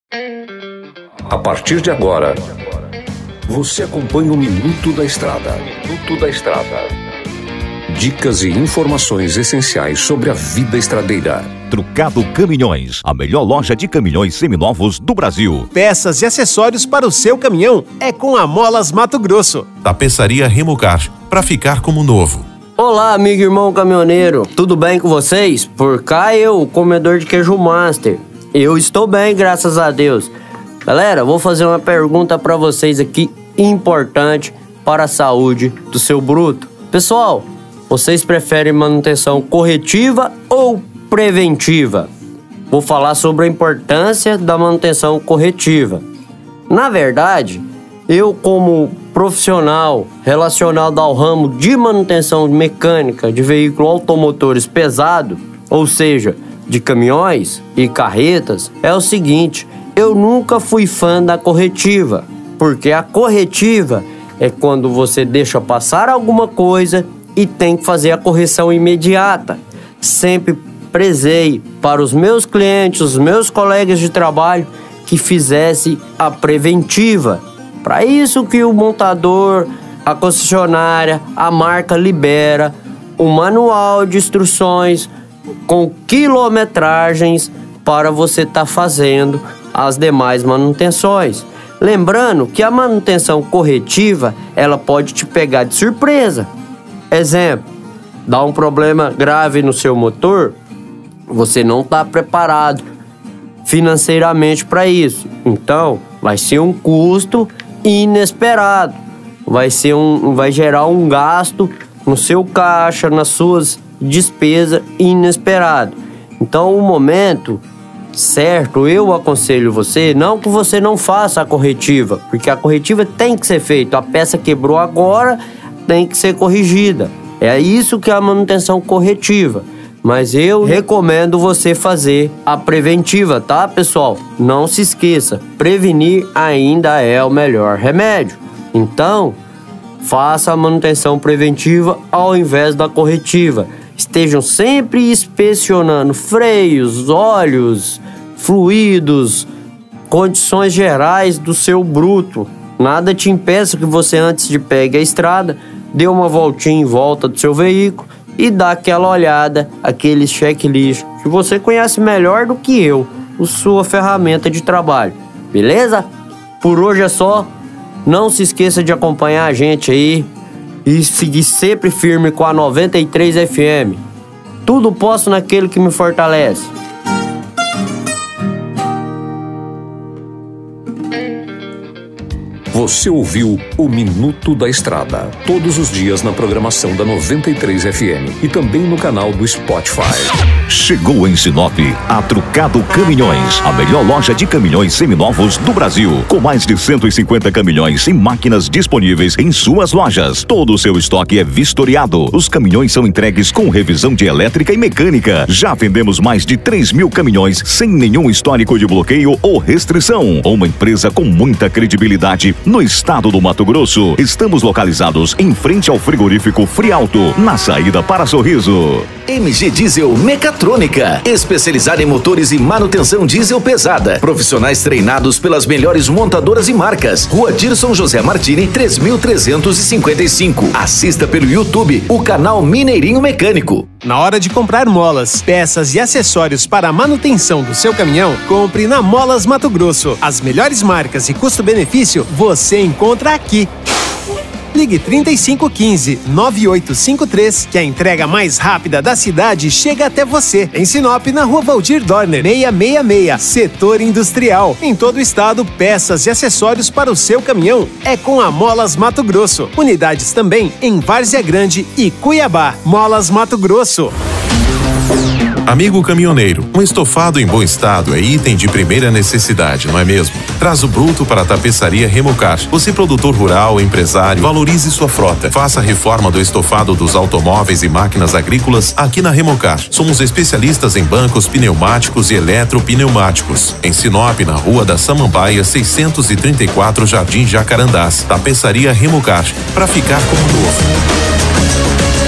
A partir de agora, você acompanha o Minuto da Estrada. Minuto da Estrada. Dicas e informações essenciais sobre a vida estradeira. Trucado Caminhões, a melhor loja de caminhões seminovos do Brasil. Peças e acessórios para o seu caminhão é com a Molas Mato Grosso. Tapeçaria Remocar, para ficar como novo. Olá, amigo e irmão caminhoneiro, tudo bem com vocês? Por cá eu, o comedor de queijo master. Eu estou bem, graças a Deus. Galera, vou fazer uma pergunta para vocês aqui, importante para a saúde do seu bruto. Pessoal, vocês preferem manutenção corretiva ou preventiva? Vou falar sobre a importância da manutenção corretiva. Na verdade, eu como profissional relacionado ao ramo de manutenção mecânica de veículos automotores pesados, ou seja, de caminhões e carretas, é o seguinte: eu nunca fui fã da corretiva, porque a corretiva é quando você deixa passar alguma coisa e tem que fazer a correção imediata. Sempre prezei para os meus clientes, os meus colegas de trabalho, que fizesse a preventiva. Para isso que o montador, a concessionária, a marca libera um manual de instruções com quilometragens para você estar fazendo as demais manutenções. Lembrando que a manutenção corretiva, ela pode te pegar de surpresa. Exemplo, dá um problema grave no seu motor, você não está preparado financeiramente para isso. Então, vai ser um custo inesperado. Vai gerar um gasto no seu caixa, nas suas despesas inesperado. Então, o momento certo, eu aconselho você, não que você não faça a corretiva, porque a corretiva tem que ser feita. A peça quebrou agora, tem que ser corrigida. É isso que é a manutenção corretiva. Mas eu recomendo você fazer a preventiva, tá, pessoal? Não se esqueça, prevenir ainda é o melhor remédio. Então, faça a manutenção preventiva ao invés da corretiva. Estejam sempre inspecionando freios, óleos, fluidos, condições gerais do seu bruto. Nada te impeça que você, antes de pegar a estrada, dê uma voltinha em volta do seu veículo e dá aquela olhada, aquele checklist que você conhece melhor do que eu, a sua ferramenta de trabalho. Beleza? Por hoje é só. Não se esqueça de acompanhar a gente aí e seguir sempre firme com a 93 FM. Tudo posso naquele que me fortalece. Você ouviu o Minuto da Estrada, todos os dias na programação da 93 FM e também no canal do Spotify. Chegou em Sinop a Trucado Caminhões, a melhor loja de caminhões seminovos do Brasil, com mais de 150 caminhões e máquinas disponíveis em suas lojas. Todo o seu estoque é vistoriado. Os caminhões são entregues com revisão de elétrica e mecânica. Já vendemos mais de 3.000 caminhões sem nenhum histórico de bloqueio ou restrição. Uma empresa com muita credibilidade no estado do Mato Grosso. Estamos localizados em frente ao frigorífico Frialto, na saída para Sorriso. MG Diesel Mecatrônica, especializada em motores e manutenção diesel pesada. Profissionais treinados pelas melhores montadoras e marcas. Rua Dirson José Martini, 3355. Assista pelo YouTube o canal Mineirinho Mecânico. Na hora de comprar molas, peças e acessórios para a manutenção do seu caminhão, compre na Molas Mato Grosso. As melhores marcas e custo-benefício você encontra aqui. Ligue 3515-9853, que a entrega mais rápida da cidade chega até você. Em Sinop, na Rua Valdir Dorner, 666, Setor Industrial. Em todo o estado, peças e acessórios para o seu caminhão é com a Molas Mato Grosso. Unidades também em Várzea Grande e Cuiabá. Molas Mato Grosso. Amigo caminhoneiro, um estofado em bom estado é item de primeira necessidade, não é mesmo? Traz o bruto para a Tapeçaria Remocar. Você, produtor rural, empresário, valorize sua frota. Faça a reforma do estofado dos automóveis e máquinas agrícolas aqui na Remocar. Somos especialistas em bancos pneumáticos e eletropneumáticos. Em Sinop, na Rua da Samambaia, 634, Jardim Jacarandás. Tapeçaria Remocar, para ficar como novo.